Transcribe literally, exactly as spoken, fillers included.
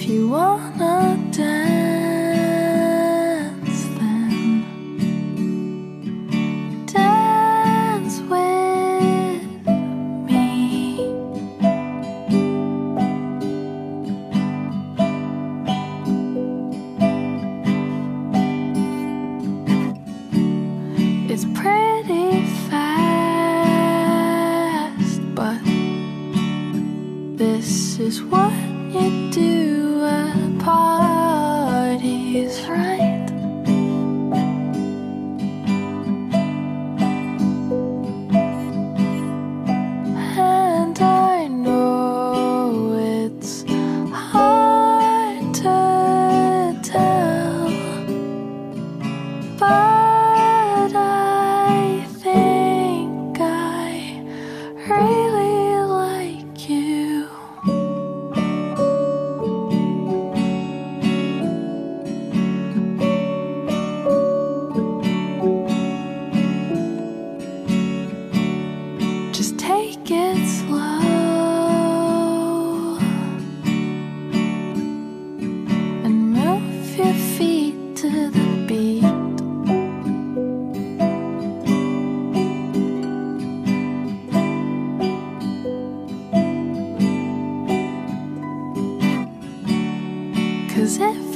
you wanna dance, then dance with me. It's pretty fast, but this is what you do at parties, right? And I know it's hard to tell, but I think I really like you. Just take it slow and move your feet to the beat. Cause if